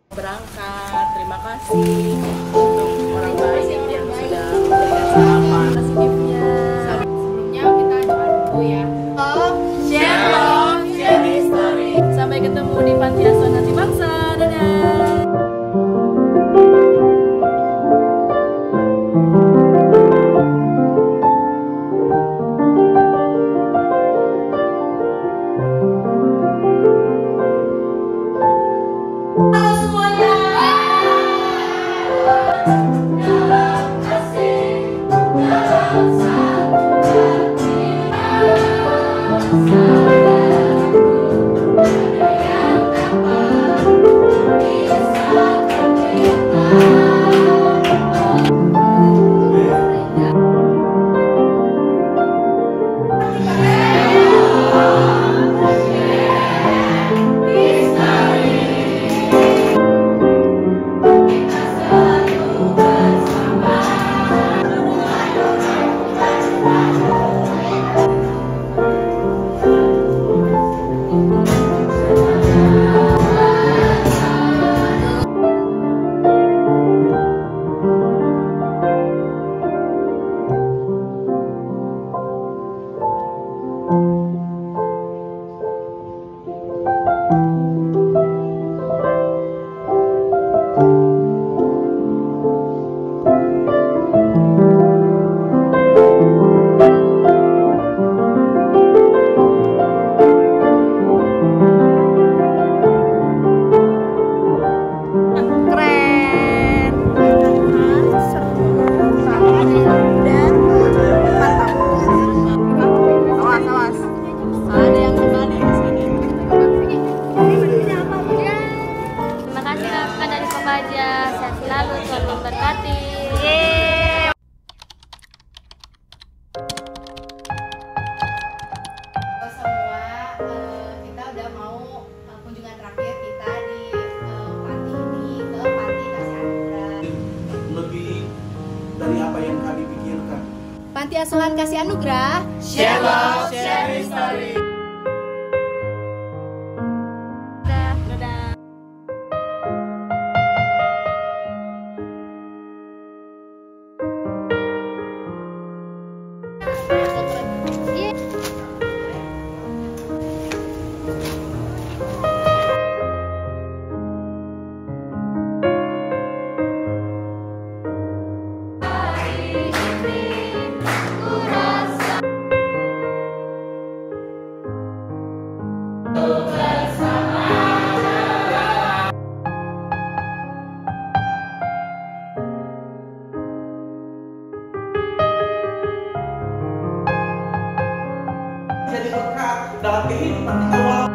berangkat. Terima kasih untuk orang baik yang sudah memberikan sarapan. Kasih giftnya. Sebelumnya kita doa dulu ya. Share love, share history. Sampai ketemu di Panti Asuhan Hati Bangsa. Dadah. Sehat selalu, Tuhan memberkati. Semua kita udah mau kunjungan terakhir kita di panti ini ke Panti Kasih Anugerah. Lebih dari apa yang kami pikirkan. Panti Asuhan Kasih Anugerah. Share love, share history. Jadi berkat dalam kehidupan awal